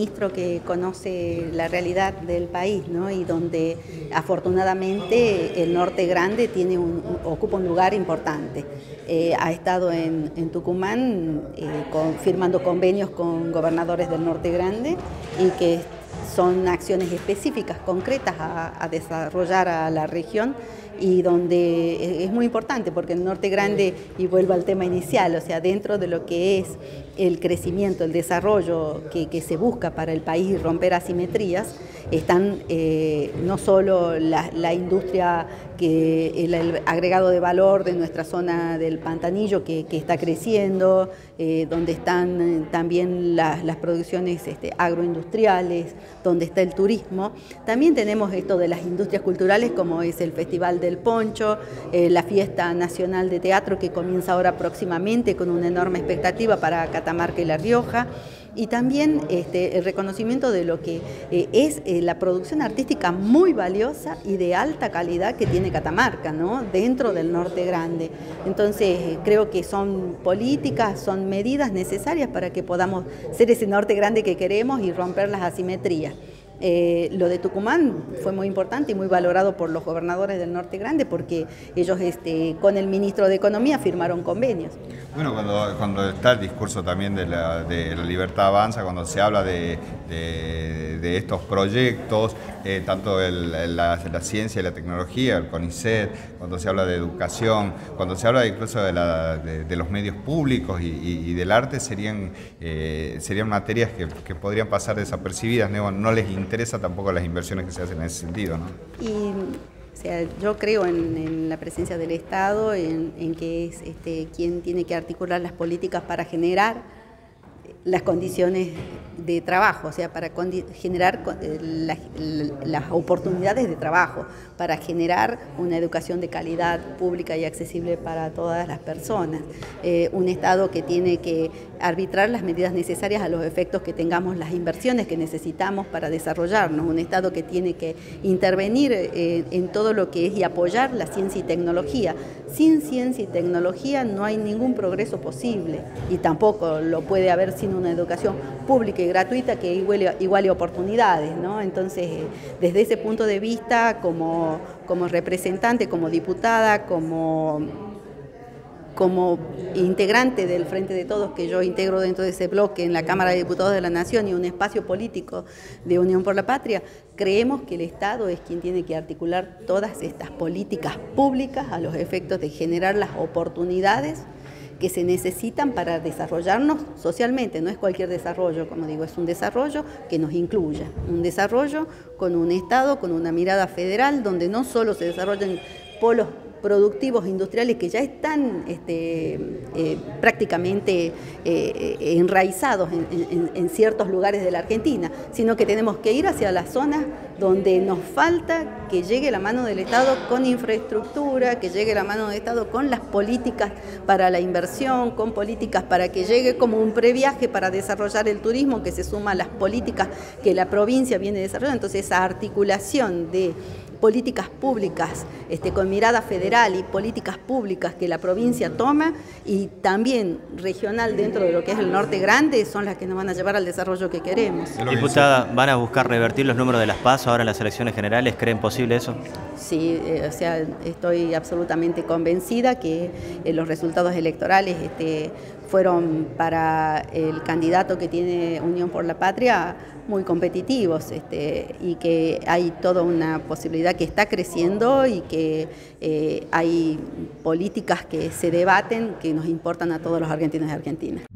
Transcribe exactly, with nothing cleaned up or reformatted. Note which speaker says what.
Speaker 1: ministro que conoce la realidad del país, ¿no? Y donde afortunadamente el Norte Grande tiene un, ocupa un lugar importante. Eh, ha estado en, en Tucumán eh, con, firmando convenios con gobernadores del Norte Grande y que son acciones específicas, concretas a, a desarrollar a la región, y donde es muy importante porque el Norte Grande, y vuelvo al tema inicial, o sea, dentro de lo que es el crecimiento, el desarrollo que, que se busca para el país y romper asimetrías, están eh, no solo la, la industria, que el, el agregado de valor de nuestra zona del Pantanillo que, que está creciendo, eh, donde están también las, las producciones este, agroindustriales, donde está el turismo. También tenemos esto de las industrias culturales, como es el Festival del Poncho, eh, la Fiesta Nacional de Teatro que comienza ahora próximamente con una enorme expectativa para Catamarca y La Rioja. Y también este, el reconocimiento de lo que eh, es eh, la producción artística muy valiosa y de alta calidad que tiene Catamarca, ¿no? Dentro del Norte Grande. Entonces eh, creo que son políticas, son medidas necesarias para que podamos ser ese Norte Grande que queremos y romper las asimetrías. Eh, lo de Tucumán fue muy importante y muy valorado por los gobernadores del Norte Grande porque ellos este, con el ministro de Economía firmaron convenios.
Speaker 2: Bueno, cuando, cuando está el discurso también de la, de la Libertad Avanza, cuando se habla de, de, de estos proyectos, eh, tanto el, la, la ciencia y la tecnología, el CONICET, cuando se habla de educación, cuando se habla incluso de, la, de, de los medios públicos y, y, y del arte, serían, eh, serían materias que, que podrían pasar desapercibidas, no, no les interesa tampoco las inversiones que se hacen en ese sentido, ¿no?
Speaker 1: Y, o sea, yo creo en, en la presencia del Estado, en, en que es este, quien tiene que articular las políticas para generar las condiciones de trabajo, o sea, para generar las, las oportunidades de trabajo, para generar una educación de calidad pública y accesible para todas las personas. Eh, un Estado que tiene que arbitrar las medidas necesarias a los efectos que tengamos las inversiones que necesitamos para desarrollarnos. Un Estado que tiene que intervenir eh, en todo lo que es y apoyar la ciencia y tecnología. Sin ciencia y tecnología no hay ningún progreso posible y tampoco lo puede haber sin una educación pública y gratuita que iguale, iguale oportunidades, ¿no? Entonces, desde ese punto de vista, como, como representante, como diputada, como, como integrante del Frente de Todos, que yo integro dentro de ese bloque en la Cámara de Diputados de la Nación y un espacio político de Unión por la Patria, creemos que el Estado es quien tiene que articular todas estas políticas públicas a los efectos de generar las oportunidades que se necesitan para desarrollarnos socialmente. No es cualquier desarrollo, como digo, es un desarrollo que nos incluya, un desarrollo con un Estado, con una mirada federal, donde no solo se desarrollan polos productivos industriales que ya están este, eh, prácticamente eh, enraizados en, en, en ciertos lugares de la Argentina, sino que tenemos que ir hacia las zonas donde nos falta que llegue la mano del Estado con infraestructura, que llegue la mano del Estado con las políticas para la inversión, con políticas para que llegue como un previaje para desarrollar el turismo, que se suma a las políticas que la provincia viene desarrollando. Entonces, esa articulación de políticas públicas este, con mirada federal y políticas públicas que la provincia toma y también regional dentro de lo que es el Norte Grande son las que nos van a llevar al desarrollo que queremos.
Speaker 3: Diputada, ¿van a buscar revertir los números de las PASO ahora en las elecciones generales? ¿Creen posible eso?
Speaker 1: Sí, eh, o sea, estoy absolutamente convencida que eh, los resultados electorales este, fueron para el candidato que tiene Unión por la Patria muy competitivos este, y que hay toda una posibilidad que está creciendo y que eh, hay políticas que se debaten que nos importan a todos los argentinos y argentinas.